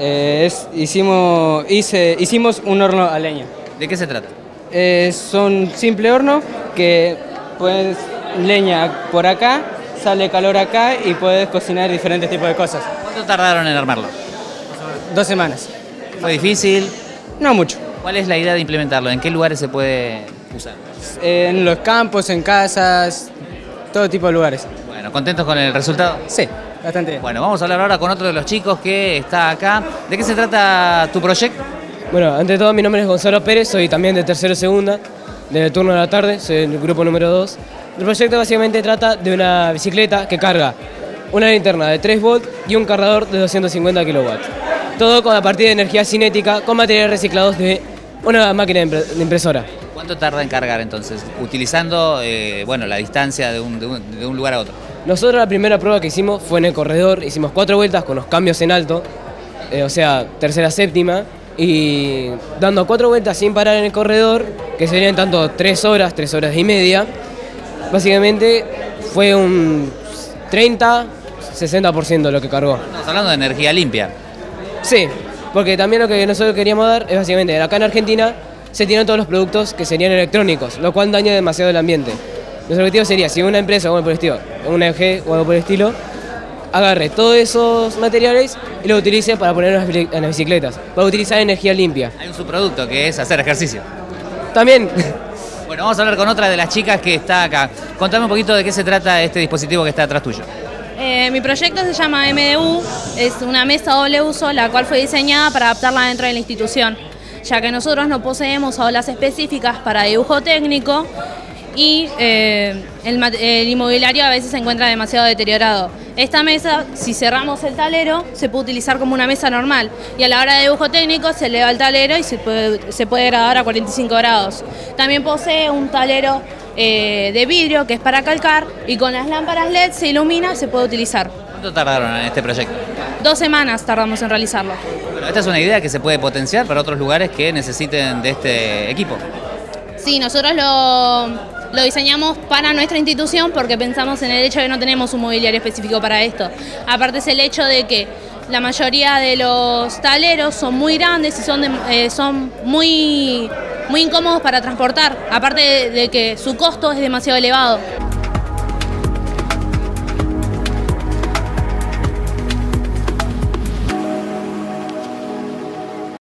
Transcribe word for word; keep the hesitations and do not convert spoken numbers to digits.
Eh, es, hicimos, hice, hicimos un horno a leña. ¿De qué se trata? Es un simple horno que puedes leña por acá, sale calor acá y puedes cocinar diferentes tipos de cosas. ¿Cuánto tardaron en armarlo? Dos semanas. ¿Fue difícil? No mucho. ¿Cuál es la idea de implementarlo? ¿En qué lugares se puede usar? En los campos, en casas, todo tipo de lugares. Bueno, ¿contentos con el resultado? Sí, bastante bien. Bueno, vamos a hablar ahora con otro de los chicos que está acá. ¿De qué se trata tu proyecto? Bueno, ante todo mi nombre es Gonzalo Pérez, soy también de tercero segunda, del turno de la tarde, soy del grupo número dos. El proyecto básicamente trata de una bicicleta que carga una linterna de tres volts y un cargador de doscientos cincuenta kilowatts. Todo con a partir de energía cinética con materiales reciclados de una máquina de, impre de impresora. ¿Cuánto tarda en cargar entonces? Utilizando eh, bueno, la distancia de un, de, un, de un lugar a otro. Nosotros la primera prueba que hicimos fue en el corredor, hicimos cuatro vueltas con los cambios en alto, eh, o sea, tercera, séptima, y dando cuatro vueltas sin parar en el corredor, que serían tanto tres horas, tres horas y media, básicamente fue un treinta, sesenta por ciento lo que cargó. Estamos hablando de energía limpia. Sí, porque también lo que nosotros queríamos dar es básicamente, acá en Argentina se tiran todos los productos que serían electrónicos, lo cual daña demasiado el ambiente. Nuestro objetivo sería, si una empresa o algo por el estilo, una E G o algo por el estilo, agarre todos esos materiales y los utilice para poner en las bicicletas, para utilizar energía limpia. Hay un subproducto que es hacer ejercicio. También. Bueno, vamos a hablar con otra de las chicas que está acá. Contame un poquito de qué se trata este dispositivo que está atrás tuyo. Eh, mi proyecto se llama M D U, es una mesa doble uso, la cual fue diseñada para adaptarla dentro de la institución, ya que nosotros no poseemos aulas específicas para dibujo técnico y eh, el, el inmobiliario a veces se encuentra demasiado deteriorado. Esta mesa, si cerramos el tablero, se puede utilizar como una mesa normal y a la hora de dibujo técnico se eleva el tablero y se puede, se puede grabar a cuarenta y cinco grados. También posee un tablero eh, de vidrio que es para calcar y con las lámparas L E D se ilumina, se puede utilizar. ¿Cuánto tardaron en este proyecto? Dos semanas tardamos en realizarlo. Bueno, esta es una idea que se puede potenciar para otros lugares que necesiten de este equipo. Sí, nosotros lo, lo diseñamos para nuestra institución porque pensamos en el hecho de que no tenemos un mobiliario específico para esto. Aparte es el hecho de que la mayoría de los tableros son muy grandes y son, de, eh, son muy, muy incómodos para transportar, aparte de, de que su costo es demasiado elevado.